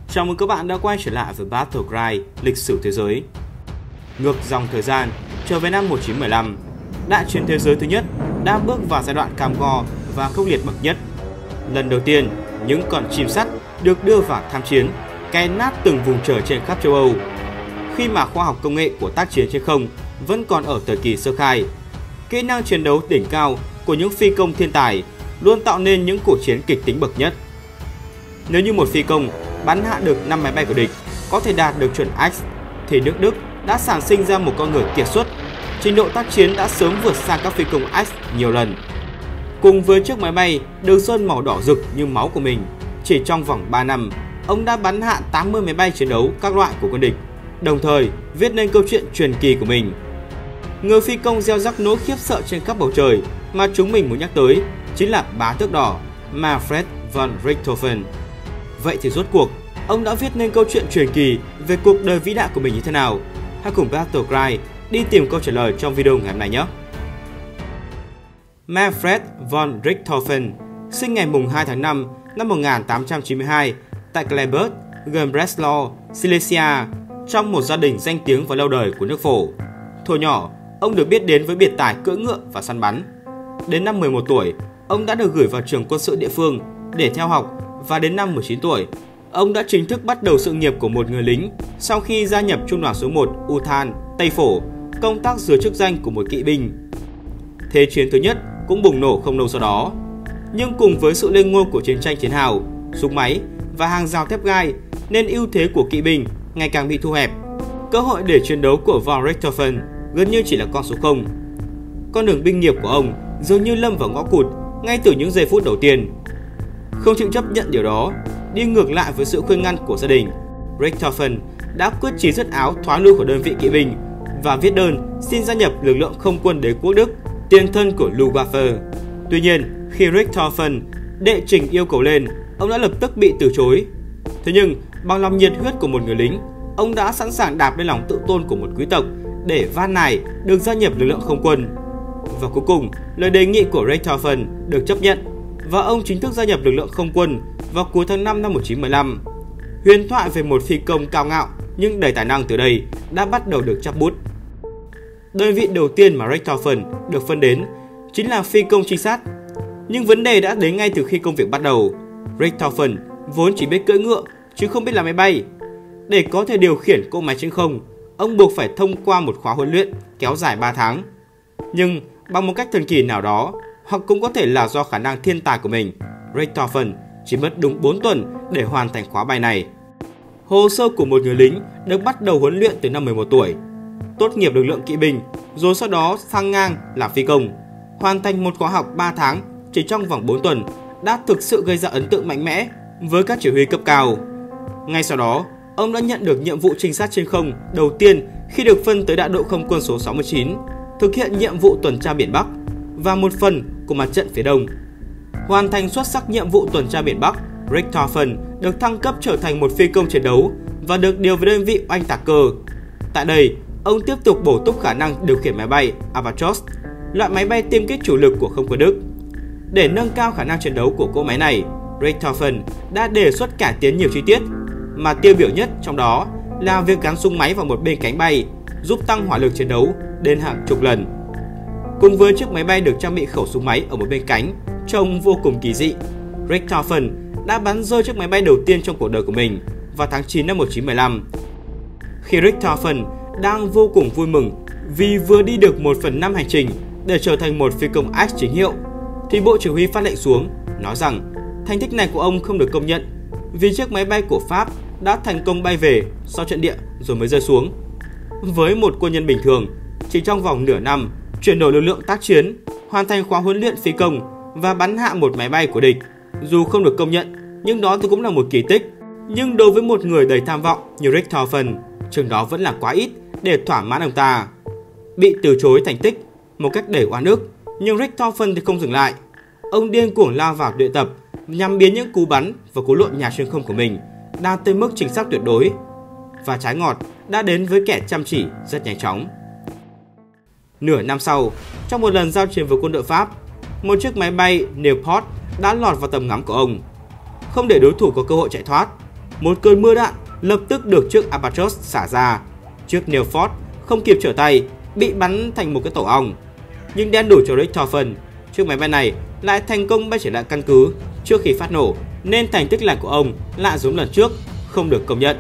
Chào mừng các bạn đã quay trở lại với Battleground lịch sử thế giới. Ngược dòng thời gian, trở về năm 1915, Đại chiến thế giới thứ nhất đã bước vào giai đoạn cam go và khốc liệt bậc nhất. Lần đầu tiên, những con chim sắt được đưa vào tham chiến, cày nát từng vùng trời trên khắp châu Âu. Khi mà khoa học công nghệ của tác chiến trên không vẫn còn ở thời kỳ sơ khai, kỹ năng chiến đấu đỉnh cao của những phi công thiên tài luôn tạo nên những cuộc chiến kịch tính bậc nhất. Nếu như một phi công bắn hạ được 5 máy bay của địch có thể đạt được chuẩn X, thì nước Đức đã sản sinh ra một con người kiệt xuất. Trình độ tác chiến đã sớm vượt xa các phi công X nhiều lần. Cùng với chiếc máy bay được sơn màu đỏ rực như máu của mình, chỉ trong vòng 3 năm, ông đã bắn hạ 80 máy bay chiến đấu các loại của quân địch, đồng thời viết nên câu chuyện truyền kỳ của mình. Người phi công gieo rắc nỗi khiếp sợ trên khắp bầu trời mà chúng mình muốn nhắc tới chính là bá tước đỏ Manfred von Richthofen. Vậy thì rốt cuộc, ông đã viết nên câu chuyện truyền kỳ về cuộc đời vĩ đại của mình như thế nào? Hãy cùng Battleground đi tìm câu trả lời trong video ngày hôm nay nhé! Manfred von Richthofen sinh ngày 2 tháng 5 năm 1892 tại Kleberg, gần Breslau, Silesia, trong một gia đình danh tiếng và lâu đời của nước Phổ. Thuở nhỏ, ông được biết đến với biệt tài cưỡi ngựa và săn bắn. Đến năm 11 tuổi, ông đã được gửi vào trường quân sự địa phương để theo học, và đến năm 19 tuổi, ông đã chính thức bắt đầu sự nghiệp của một người lính sau khi gia nhập Trung đoàn số 1 U-Thant, Tây Phổ, công tác dưới chức danh của một kỵ binh. Thế chiến thứ nhất cũng bùng nổ không lâu sau đó. Nhưng cùng với sự lên ngôi của chiến tranh chiến hào, súng máy và hàng rào thép gai, nên ưu thế của kỵ binh ngày càng bị thu hẹp. Cơ hội để chiến đấu của von Richthofen gần như chỉ là con số 0. Con đường binh nghiệp của ông dường như lâm vào ngõ cụt ngay từ những giây phút đầu tiên. Không chịu chấp nhận điều đó, đi ngược lại với sự khuyên ngăn của gia đình, Richthofen đã quyết chí dứt áo thoái lui khỏi đơn vị kỵ binh và viết đơn xin gia nhập lực lượng không quân đế quốc Đức, tiền thân của Luftwaffe. Tuy nhiên, khi Richthofen đệ trình yêu cầu lên, ông đã lập tức bị từ chối. Thế nhưng, bằng lòng nhiệt huyết của một người lính, ông đã sẵn sàng đạp lên lòng tự tôn của một quý tộc để van nài được gia nhập lực lượng không quân. Và cuối cùng, lời đề nghị của Richthofen được chấp nhận và ông chính thức gia nhập lực lượng không quân vào cuối tháng 5 năm 1915. Huyền thoại về một phi công cao ngạo nhưng đầy tài năng từ đây đã bắt đầu được chắp bút. Đơn vị đầu tiên mà Richthofen được phân đến chính là phi công trinh sát. Nhưng vấn đề đã đến ngay từ khi công việc bắt đầu. Richthofen vốn chỉ biết cưỡi ngựa chứ không biết làm máy bay. Để có thể điều khiển cỗ máy trên không, ông buộc phải thông qua một khóa huấn luyện kéo dài 3 tháng. Nhưng bằng một cách thần kỳ nào đó, hoặc cũng có thể là do khả năng thiên tài của mình, Richthofen chỉ mất đúng 4 tuần để hoàn thành khóa bay này. Hồ sơ của một người lính được bắt đầu huấn luyện từ năm 11 tuổi, tốt nghiệp lực lượng kỵ binh, rồi sau đó sang ngang làm phi công. Hoàn thành một khóa học 3 tháng chỉ trong vòng 4 tuần đã thực sự gây ra ấn tượng mạnh mẽ với các chỉ huy cấp cao. Ngay sau đó, ông đã nhận được nhiệm vụ trinh sát trên không đầu tiên khi được phân tới đại đội không quân số 69, thực hiện nhiệm vụ tuần tra biển Bắc và một phần của mặt trận phía Đông. Hoàn thành xuất sắc nhiệm vụ tuần tra biển Bắc, Richthofen được thăng cấp trở thành một phi công chiến đấu và được điều về đơn vị oanh tạc cơ. Tại đây, ông tiếp tục bổ túc khả năng điều khiển máy bay Albatros, loại máy bay tiêm kích chủ lực của không quân Đức. Để nâng cao khả năng chiến đấu của cỗ máy này, Richthofen đã đề xuất cải tiến nhiều chi tiết, mà tiêu biểu nhất trong đó là việc gắn súng máy vào một bên cánh bay, giúp tăng hỏa lực chiến đấu đến hàng chục lần. Cùng với chiếc máy bay được trang bị khẩu súng máy ở một bên cánh, trông vô cùng kỳ dị, Richthofen đã bắn rơi chiếc máy bay đầu tiên trong cuộc đời của mình vào tháng 9 năm 1915. Khi Richthofen đang vô cùng vui mừng vì vừa đi được 1/5 hành trình để trở thành một phi công X chính hiệu, thì bộ chỉ huy phát lệnh xuống, nói rằng thành tích này của ông không được công nhận vì chiếc máy bay của Pháp đã thành công bay về sau trận địa rồi mới rơi xuống. Với một quân nhân bình thường, chỉ trong vòng nửa năm chuyển đổi lực lượng tác chiến, hoàn thành khóa huấn luyện phi công và bắn hạ một máy bay của địch, dù không được công nhận, nhưng đó thì cũng là một kỳ tích. Nhưng đối với một người đầy tham vọng như Richthofen, chừng đó vẫn là quá ít để thỏa mãn ông ta. Bị từ chối thành tích một cách đầy oan ức, nhưng Richthofen thì không dừng lại. Ông điên cuồng lao vào luyện tập nhằm biến những cú bắn và cú lộn nhào trên không của mình đạt tới mức chính xác tuyệt đối. Và trái ngọt đã đến với kẻ chăm chỉ rất nhanh chóng. Nửa năm sau, trong một lần giao chiến với quân đội Pháp, một chiếc máy bay Nieuport đã lọt vào tầm ngắm của ông. Không để đối thủ có cơ hội chạy thoát, một cơn mưa đạn lập tức được chiếc Albatros xả ra. Chiếc Nelford không kịp trở tay, bị bắn thành một cái tổ ong. Nhưng đen đủ cho Richthofen, chiếc máy bay này lại thành công bay trở lại căn cứ trước khi phát nổ, nên thành tích này của ông lại giống lần trước, không được công nhận.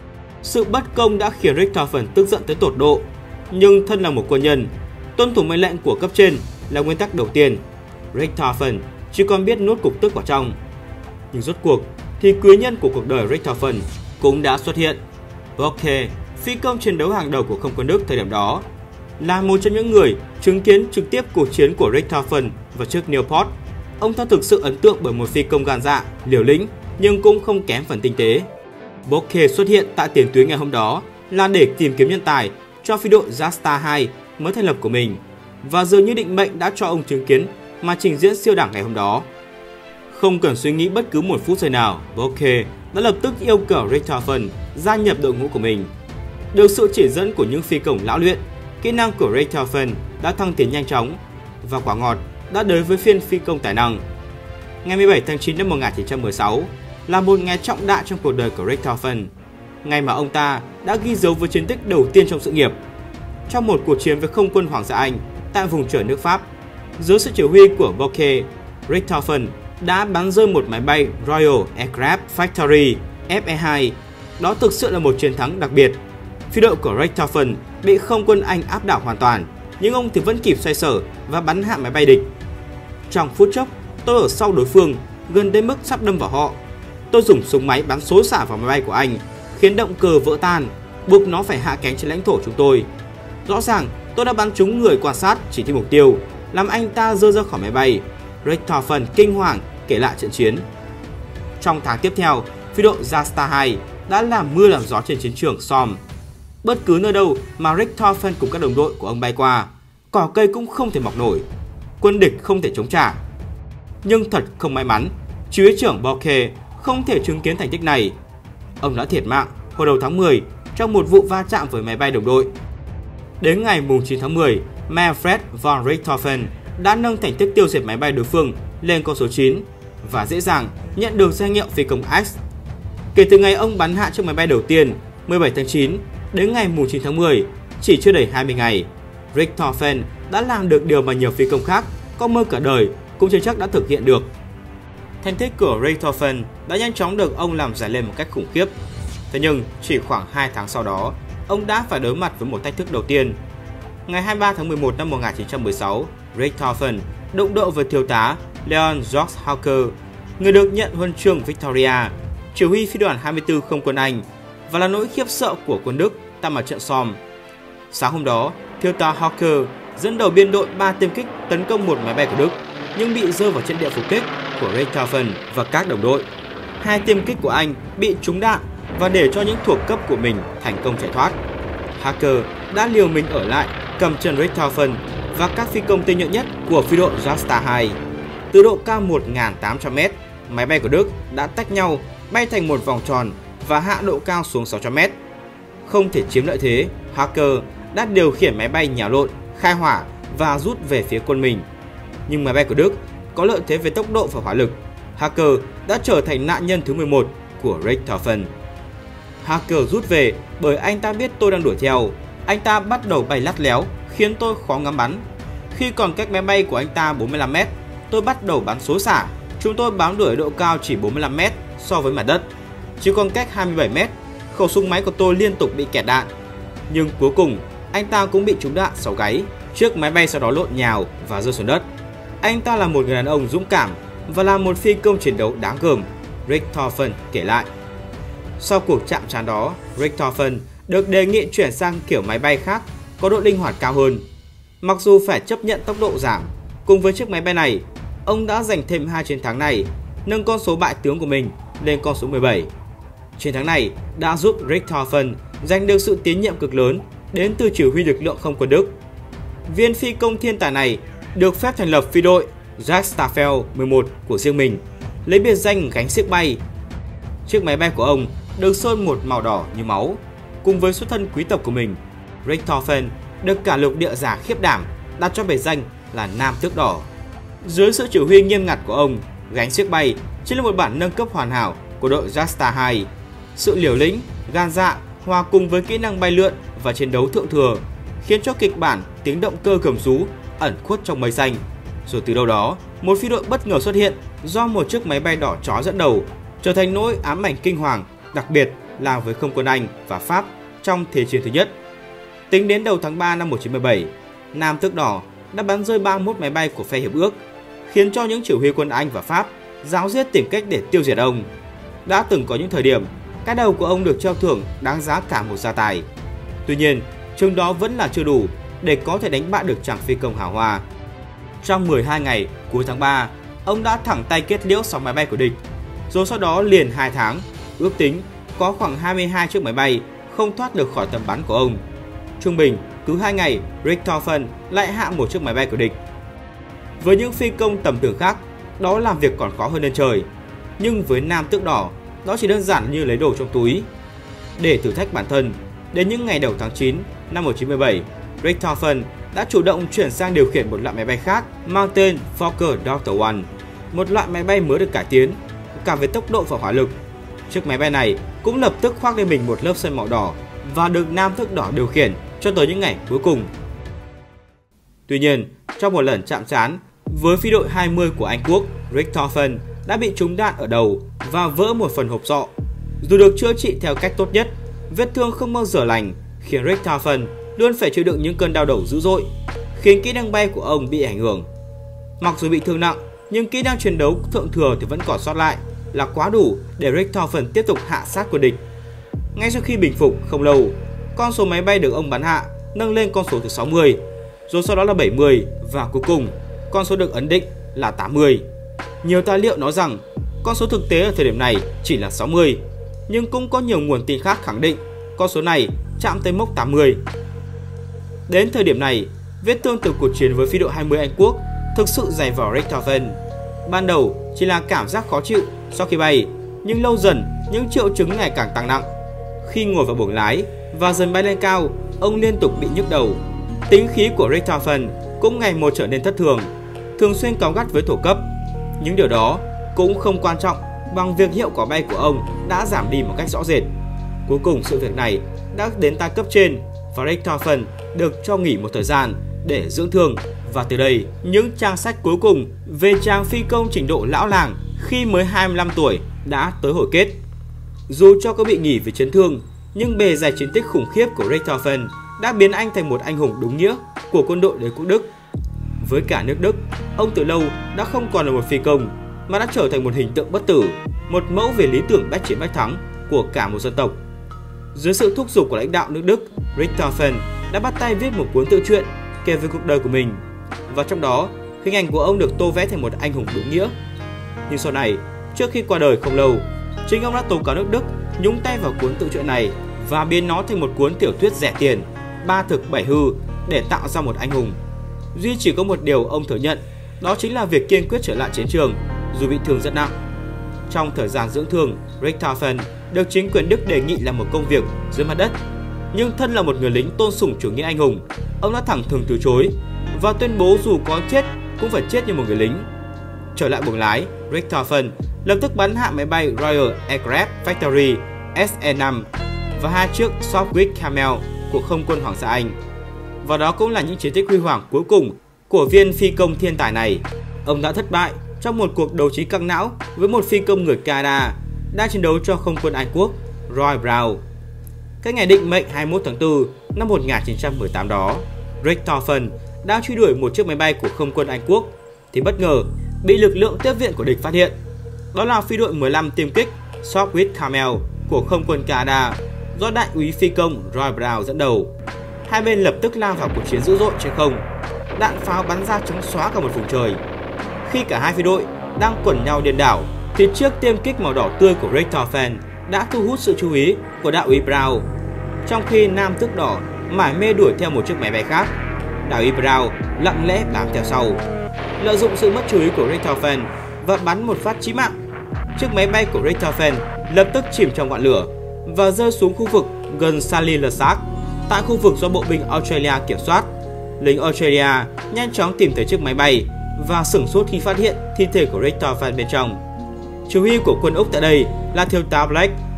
Sự bất công đã khiến Richthofen tức giận tới tột độ, nhưng thân là một quân nhân, tuân thủ mệnh lệnh của cấp trên là nguyên tắc đầu tiên. Richthofen chỉ còn biết nuốt cục tức vào trong. Nhưng rốt cuộc thì quý nhân của cuộc đời Richthofen cũng đã xuất hiện. Bocke, phi công chiến đấu hàng đầu của không quân Đức thời điểm đó, là một trong những người chứng kiến trực tiếp cuộc chiến của Richthofen và chiếc Nieuport. Ông ta thực sự ấn tượng bởi một phi công gan dạ, liều lĩnh nhưng cũng không kém phần tinh tế. Bocke xuất hiện tại tiền tuyến ngày hôm đó là để tìm kiếm nhân tài cho phi đội Jasta 2 mới thành lập của mình, và dường như định mệnh đã cho ông chứng kiến màn trình diễn siêu đẳng ngày hôm đó. Không cần suy nghĩ bất cứ một phút giây nào, Bocke đã lập tức yêu cầu Richthofen gia nhập đội ngũ của mình. Được sự chỉ dẫn của những phi công lão luyện, kỹ năng của Richthofen đã thăng tiến nhanh chóng, và quả ngọt đã đến với phiên phi công tài năng. Ngày 17 tháng 9 năm 1916 là một ngày trọng đại trong cuộc đời của Richthofen, ngày mà ông ta đã ghi dấu với chiến tích đầu tiên trong sự nghiệp. Trong một cuộc chiến với không quân Hoàng gia Anh tại vùng trời nước Pháp, dưới sự chỉ huy của Bocke, Richthofen đã bắn rơi một máy bay Royal Aircraft Factory FE2. Đó thực sự là một chiến thắng đặc biệt. Phi đội của Richthofen bị không quân Anh áp đảo hoàn toàn, nhưng ông thì vẫn kịp xoay sở và bắn hạ máy bay địch. Trong phút chốc, tôi ở sau đối phương, gần đến mức sắp đâm vào họ. Tôi dùng súng máy bắn xối xả vào máy bay của Anh, khiến động cơ vỡ tan, buộc nó phải hạ cánh trên lãnh thổ chúng tôi. Rõ ràng, tôi đã bắn trúng người quan sát chỉ theo mục tiêu, làm anh ta rơi ra khỏi máy bay. Richthofen kinh hoàng kể lại trận chiến. Trong tháng tiếp theo, phi đội Jasta 2 đã làm mưa làm gió trên chiến trường Somme. Bất cứ nơi đâu mà Richthofen cùng các đồng đội của ông bay qua, cỏ cây cũng không thể mọc nổi, quân địch không thể chống trả. Nhưng thật không may mắn, chỉ huy trưởng Bocke không thể chứng kiến thành tích này. Ông đã thiệt mạng hồi đầu tháng 10 trong một vụ va chạm với máy bay đồng đội. Đến ngày 9 tháng 10, Manfred von Richthofen đã nâng thành tích tiêu diệt máy bay đối phương lên con số 9 và dễ dàng nhận được danh hiệu phi công X. Kể từ ngày ông bắn hạ chiếc máy bay đầu tiên 17 tháng 9 đến ngày 9 tháng 10, chỉ chưa đầy 20 ngày, Richthofen đã làm được điều mà nhiều phi công khác có mơ cả đời cũng chưa chắc đã thực hiện được. Thành tích của Richthofen đã nhanh chóng được ông làm dày lên một cách khủng khiếp. Thế nhưng chỉ khoảng 2 tháng sau đó, ông đã phải đối mặt với một thách thức đầu tiên. Ngày 23 tháng 11 năm 1916, Richthofen đụng độ với thiếu tá Leon George Hawker, người được nhận huân chương Victoria, chỉ huy phi đoàn 24 không quân Anh, và là nỗi khiếp sợ của quân Đức tại mặt trận Somme. Sáng hôm đó, thiếu tá Hawker dẫn đầu biên đội 3 tiêm kích tấn công một máy bay của Đức, nhưng bị rơi vào trận địa phục kích của Richthofen và các đồng đội. 2 tiêm kích của Anh bị trúng đạn và để cho những thuộc cấp của mình thành công chạy thoát. Hawker đã liều mình ở lại cầm chân Richthofen và các phi công tinh nhuệ nhất của phi đội Jasta 2. Từ độ cao 1.800m, máy bay của Đức đã tách nhau, bay thành một vòng tròn và hạ độ cao xuống 600m. Không thể chiếm lợi thế, Hawker đã điều khiển máy bay nhào lộn, khai hỏa và rút về phía quân mình. Nhưng máy bay của Đức có lợi thế về tốc độ và hỏa lực. Hawker đã trở thành nạn nhân thứ 11 của Richthofen. Hawker rút về bởi anh ta biết tôi đang đuổi theo. Anh ta bắt đầu bay lắt léo, khiến tôi khó ngắm bắn. Khi còn cách máy bay của anh ta 45m, tôi bắt đầu bắn xối xả. Chúng tôi bám đuổi độ cao chỉ 45m so với mặt đất. Chỉ còn cách 27m, khẩu súng máy của tôi liên tục bị kẹt đạn. Nhưng cuối cùng, anh ta cũng bị trúng đạn sau gáy. Chiếc máy bay sau đó lộn nhào và rơi xuống đất. Anh ta là một người đàn ông dũng cảm và là một phi công chiến đấu đáng gờm, Richthofen kể lại. Sau cuộc chạm trán đó, Richthofen được đề nghị chuyển sang kiểu máy bay khác có độ linh hoạt cao hơn. Mặc dù phải chấp nhận tốc độ giảm, cùng với chiếc máy bay này, ông đã giành thêm 2 chiến thắng này, nâng con số bại tướng của mình lên con số 17. Chiến thắng này đã giúp Richthofen giành được sự tín nhiệm cực lớn đến từ chỉ huy lực lượng không quân Đức. Viên phi công thiên tài này được phép thành lập phi đội Jagdstaffel 11 của riêng mình, lấy biệt danh gánh xiếc bay. Chiếc máy bay của ông được sơn một màu đỏ như máu. Cùng với xuất thân quý tộc của mình, Richthofen được cả lục địa giả khiếp đảm đặt cho biệt danh là Nam Tước Đỏ. Dưới sự chỉ huy nghiêm ngặt của ông, gánh xiếc bay chính là một bản nâng cấp hoàn hảo của đội Jasta 2. Sự liều lĩnh, gan dạ hòa cùng với kỹ năng bay lượn và chiến đấu thượng thừa khiến cho kịch bản tiếng động cơ gầm rú ẩn khuất trong mây xanh. Rồi từ đâu đó, một phi đội bất ngờ xuất hiện do một chiếc máy bay đỏ chói dẫn đầu, trở thành nỗi ám ảnh kinh hoàng, đặc biệt là với không quân Anh và Pháp trong Thế chiến thứ nhất. Tính đến đầu tháng 3 năm 1917, Nam Tước Đỏ đã bắn rơi 31 máy bay của phe hiệp ước, khiến cho những chỉ huy quân Anh và Pháp ráo riết tìm cách để tiêu diệt ông. Đã từng có những thời điểm, cái đầu của ông được treo thưởng đáng giá cả một gia tài. Tuy nhiên, chừng đó vẫn là chưa đủ để có thể đánh bại được chàng phi công hào hoa. Trong 12 ngày cuối tháng 3, ông đã thẳng tay kết liễu 6 máy bay của địch. Rồi sau đó liền 2 tháng, ước tính có khoảng 22 chiếc máy bay không thoát được khỏi tầm bắn của ông. Trung bình, cứ 2 ngày, Richthofen lại hạ một chiếc máy bay của địch. Với những phi công tầm thường khác, đó làm việc còn khó hơn lên trời. Nhưng với Nam Tước Đỏ, đó chỉ đơn giản như lấy đồ trong túi. Để thử thách bản thân, đến những ngày đầu tháng 9 năm 1917, Richthofen đã chủ động chuyển sang điều khiển một loại máy bay khác mang tên Fokker Doctor One, một loại máy bay mới được cải tiến cả về tốc độ và hỏa lực. Chiếc máy bay này cũng lập tức khoác lên mình một lớp sơn màu đỏ và được Nam Tước Đỏ điều khiển cho tới những ngày cuối cùng. Tuy nhiên, trong một lần chạm trán với phi đội 20 của Anh Quốc, Richthofen đã bị trúng đạn ở đầu và vỡ một phần hộp sọ. Dù được chữa trị theo cách tốt nhất, vết thương không bao giờ lành, khiến Richthofen luôn phải chịu đựng những cơn đau đầu dữ dội, khiến kỹ năng bay của ông bị ảnh hưởng. Mặc dù bị thương nặng, nhưng kỹ năng chiến đấu thượng thừa thì vẫn còn sót lại, là quá đủ để Richthofen tiếp tục hạ sát quân địch. Ngay sau khi bình phục không lâu, con số máy bay được ông bắn hạ nâng lên con số thứ 60, rồi sau đó là 70 và cuối cùng con số được ấn định là 80. Nhiều tài liệu nói rằng con số thực tế ở thời điểm này chỉ là 60, nhưng cũng có nhiều nguồn tin khác khẳng định con số này chạm tới mốc 80. Đến thời điểm này, vết thương từ cuộc chiến với phi đội 20 Anh Quốc thực sự dày vào Richthofen. Ban đầu chỉ là cảm giác khó chịu sau khi bay, nhưng lâu dần những triệu chứng ngày càng tăng nặng. Khi ngồi vào buồng lái và dần bay lên cao, ông liên tục bị nhức đầu. Tính khí của Richthofen cũng ngày một trở nên thất thường, thường xuyên cáu gắt với thổ cấp. Những điều đó cũng không quan trọng bằng việc hiệu quả bay của ông đã giảm đi một cách rõ rệt. Cuối cùng sự việc này đã đến tai cấp trên và Richthofen được cho nghỉ một thời gian để dưỡng thương. Và từ đây, những trang sách cuối cùng về chàng phi công trình độ lão làng khi mới 25 tuổi đã tới hồi kết. Dù cho có bị nghỉ vì chấn thương, nhưng bề dày chiến tích khủng khiếp của Richthofen đã biến anh thành một anh hùng đúng nghĩa của quân đội đế quốc Đức. Với cả nước Đức, ông từ lâu đã không còn là một phi công, mà đã trở thành một hình tượng bất tử, một mẫu về lý tưởng bách chiến bách thắng của cả một dân tộc. Dưới sự thúc giục của lãnh đạo nước Đức, Richthofen đã bắt tay viết một cuốn tự truyện kể về cuộc đời của mình, và trong đó hình ảnh của ông được tô vẽ thành một anh hùng đúng nghĩa. Nhưng sau này, trước khi qua đời không lâu, chính ông đã tố cáo nước Đức nhúng tay vào cuốn tự truyện này và biến nó thành một cuốn tiểu thuyết rẻ tiền, ba thực bảy hư để tạo ra một anh hùng. Duy chỉ có một điều ông thừa nhận, đó chính là việc kiên quyết trở lại chiến trường dù bị thương rất nặng. Trong thời gian dưỡng thương, Richthofen được chính quyền Đức đề nghị làm một công việc dưới mặt đất. Nhưng thân là một người lính tôn sùng chủ nghĩa anh hùng, ông đã thẳng thừng từ chối và tuyên bố dù có chết cũng phải chết như một người lính. Trở lại buồng lái, Richthofen lập tức bắn hạ máy bay Royal Aircraft Factory SE-5 và 2 chiếc Sopwith Camel của không quân Hoàng gia Anh. Và đó cũng là những chiến tích huy hoàng cuối cùng của viên phi công thiên tài này. Ông đã thất bại trong một cuộc đấu trí căng não với một phi công người Canada đang chiến đấu cho không quân Anh Quốc, Roy Brown. Cái ngày định mệnh 21 tháng 4 năm 1918 đó, Richthofen đang truy đuổi một chiếc máy bay của không quân Anh Quốc thì bất ngờ bị lực lượng tiếp viện của địch phát hiện. Đó là phi đội 15 tiêm kích Sopwith Camel của không quân Canada do đại úy phi công Roy Brown dẫn đầu. Hai bên lập tức lao vào cuộc chiến dữ dội trên không. Đạn pháo bắn ra trắng xóa cả một vùng trời. Khi cả hai phi đội đang quẩn nhau điên đảo thì chiếc tiêm kích màu đỏ tươi của Richthofen đã thu hút sự chú ý của đại úy Brown. Trong khi Nam Tước Đỏ mải mê đuổi theo một chiếc máy bay khác, đại úy Brown lặng lẽ bám theo sau, lợi dụng sự mất chú ý của Richthofen và bắn một phát chí mạng. Chiếc máy bay của Richthofen lập tức chìm trong ngọn lửa và rơi xuống khu vực gần Salins-le-Sac, tại khu vực do bộ binh Australia kiểm soát. Lính Australia nhanh chóng tìm thấy chiếc máy bay và sửng sốt khi phát hiện thi thể của Richthofen bên trong. Chỉ huy của quân Úc tại đây là thiếu tá Black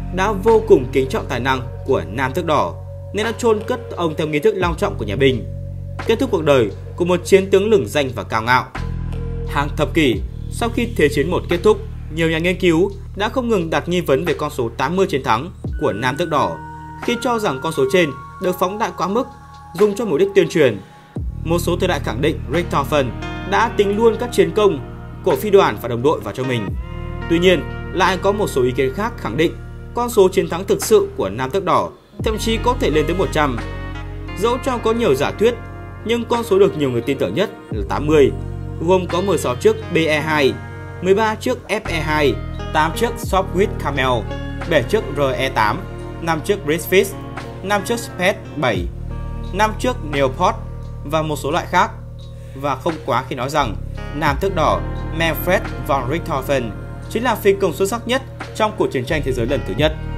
đã vô cùng kính trọng tài năng của Nam Tước Đỏ nên đã chôn cất ông theo nghi thức long trọng của nhà Bình, kết thúc cuộc đời của một chiến tướng lừng danh và cao ngạo. Hàng thập kỷ sau khi Thế chiến 1 kết thúc, nhiều nhà nghiên cứu đã không ngừng đặt nghi vấn về con số 80 chiến thắng của Nam Tước Đỏ khi cho rằng con số trên được phóng đại quá mức, dùng cho mục đích tuyên truyền. Một số thời đại khẳng định Richthofen đã tính luôn các chiến công của phi đoàn và đồng đội vào cho mình. Tuy nhiên, lại có một số ý kiến khác khẳng định con số chiến thắng thực sự của Nam Tước Đỏ thậm chí có thể lên tới 100. Dẫu cho có nhiều giả thuyết, nhưng con số được nhiều người tin tưởng nhất là 80, gồm có 16 chiếc BE-2, 13 chiếc FE-2, 8 chiếc Sopwith Camel, 7 chiếc RE-8, 5 chiếc Bridgefish, 5 chiếc Speth 7, 5 chiếc Neoport và một số loại khác. Và không quá khi nói rằng Nam Tước Đỏ Manfred von Richthofen chính là phi công xuất sắc nhất trong cuộc chiến tranh thế giới lần thứ nhất.